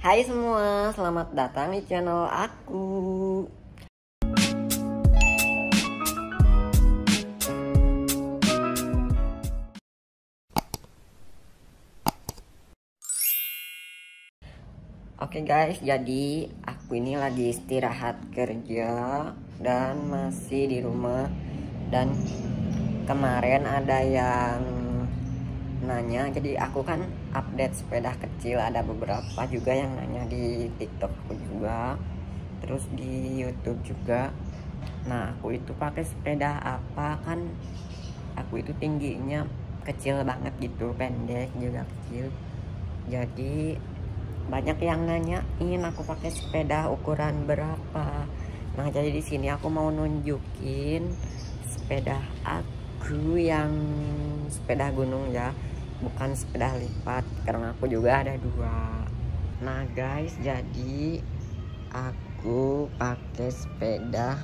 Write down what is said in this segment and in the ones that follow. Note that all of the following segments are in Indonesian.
Hai semua, selamat datang di channel aku. Oke guys, jadi aku ini lagi istirahat kerja dan masih di rumah. Dan kemarin ada yang nanya, jadi aku kan update sepeda kecil, ada beberapa juga yang nanya di TikTok aku juga, terus di YouTube juga. Nah, aku itu pakai sepeda apa, kan aku itu tingginya kecil banget gitu, pendek juga kecil. Jadi banyak yang nanyain aku pakai sepeda ukuran berapa. Nah, jadi di sini aku mau nunjukin sepeda aku yang sepeda gunung ya, bukan sepeda lipat, karena aku juga ada dua. Nah guys, jadi aku pakai sepeda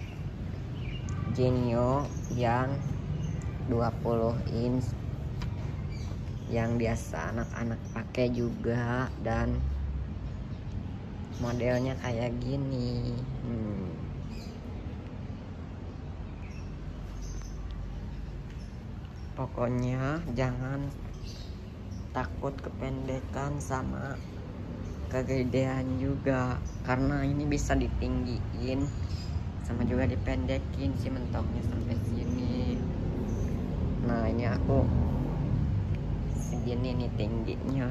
Genio yang 20 inch yang biasa anak-anak pakai juga, dan modelnya kayak gini. Pokoknya jangan takut kependekan sama kegedean juga, karena ini bisa ditinggiin sama juga dipendekin si mentoknya sampai sini. Nah, ini aku segini nih tingginya.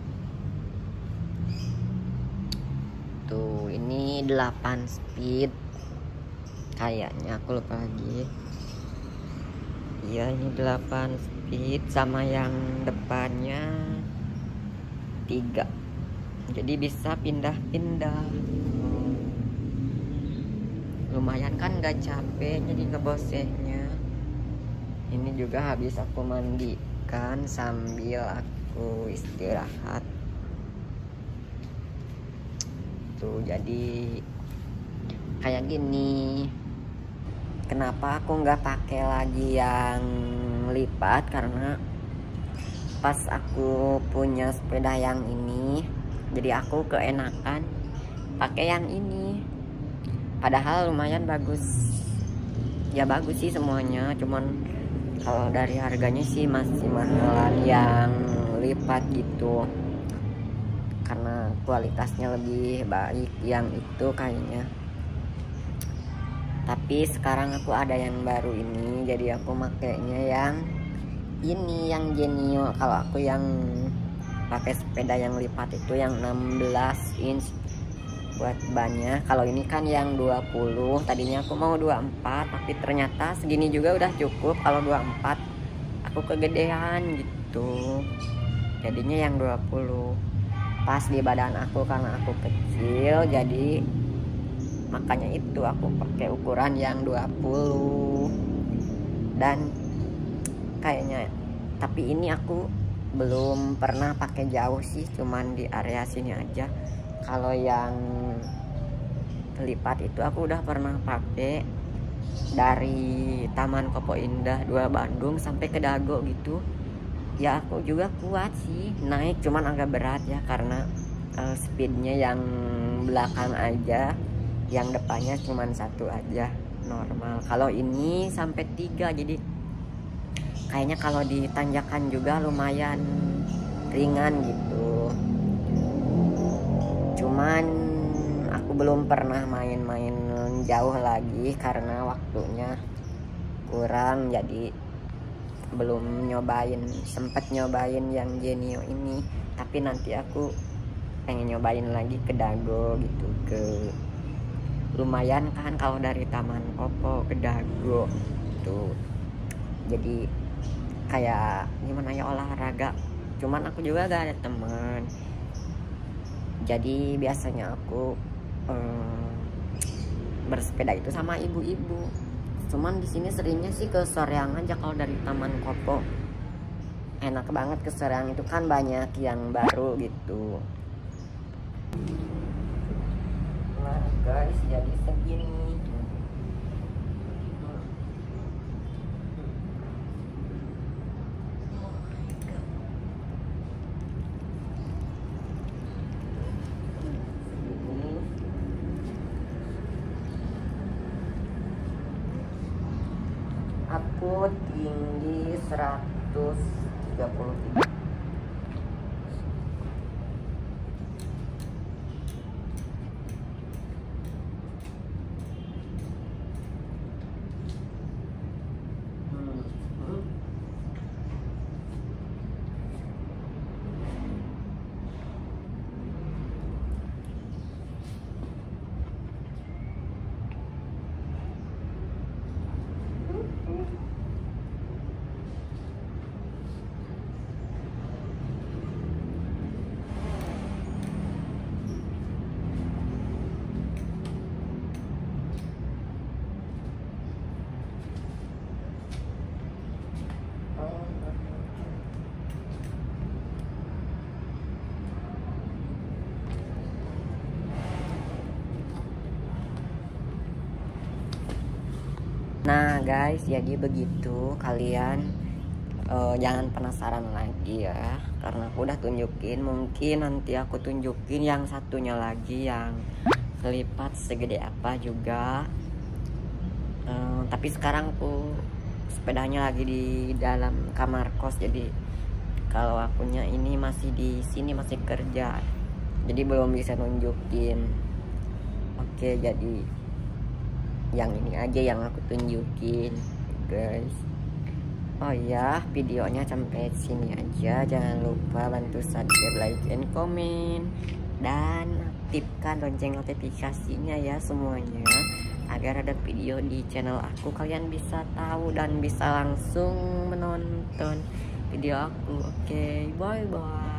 Tuh, ini 8 speed kayaknya, aku lupa lagi. Iya, ini 8 speed, sama yang depannya 3, jadi bisa pindah-pindah. Lumayan kan, gak capek jadi ngeboseknya. Ini juga habis aku mandikan sambil aku istirahat. Tuh, jadi kayak gini. Kenapa aku nggak pakai lagi yang lipat? Karena pas aku punya sepeda yang ini, jadi aku keenakan pakai yang ini. Padahal lumayan bagus. Ya bagus sih semuanya, cuman kalau dari harganya sih masih mahalan yang lipat gitu, karena kualitasnya lebih baik yang itu kayaknya. Tapi sekarang aku ada yang baru ini, jadi aku makainya yang ini, yang Genio. Kalau aku yang pakai sepeda yang lipat itu yang 16 inch buat bannya. Kalau ini kan yang 20, tadinya aku mau 24, tapi ternyata segini juga udah cukup. Kalau 24 aku kegedean gitu, jadinya yang 20 pas di badan aku, karena aku kecil, jadi makanya itu aku pakai ukuran yang 20. Dan kayaknya, tapi ini aku belum pernah pakai jauh sih, cuman di area sini aja. Kalau yang lipat itu aku udah pernah pakai dari Taman Kopo Indah 2 Bandung sampai ke Dago gitu. Ya aku juga kuat sih naik, cuman agak berat ya, karena speednya yang belakang aja, yang depannya cuman 1 aja normal. Kalau ini sampai 3, jadi kayaknya kalau di tanjakan juga lumayan ringan gitu. Cuman aku belum pernah main-main jauh lagi karena waktunya kurang, jadi belum nyobain. Sempet nyobain yang Genio ini, tapi nanti aku pengen nyobain lagi ke Dago gitu. Lumayan kan kalau dari Taman Kopo ke Dago tuh, jadi kayak gimana ya, olahraga. Cuman aku juga gak ada teman, jadi biasanya aku bersepeda itu sama ibu-ibu. Cuman di sini seringnya sih ke Soreang aja. Kalau dari Taman Kopo enak banget ke Soreang, itu kan banyak yang baru gitu. Nah guys, jadi segini. aku tinggi 133. Nah guys, jadi begitu, kalian jangan penasaran lagi ya, karena aku udah tunjukin. Mungkin nanti aku tunjukin yang satunya lagi yang kelipat segede apa juga. Tapi sekarang aku sepedanya lagi di dalam kamar kos, jadi kalau akunya ini masih di sini, masih kerja, jadi belum bisa nunjukin. Oke, jadi yang ini aja yang aku tunjukin guys. Oh ya, videonya sampai sini aja. Jangan lupa bantu subscribe, like, and comment, dan aktifkan lonceng notifikasinya ya semuanya, agar ada video di channel aku kalian bisa tahu dan bisa langsung menonton video aku. Oke, bye bye.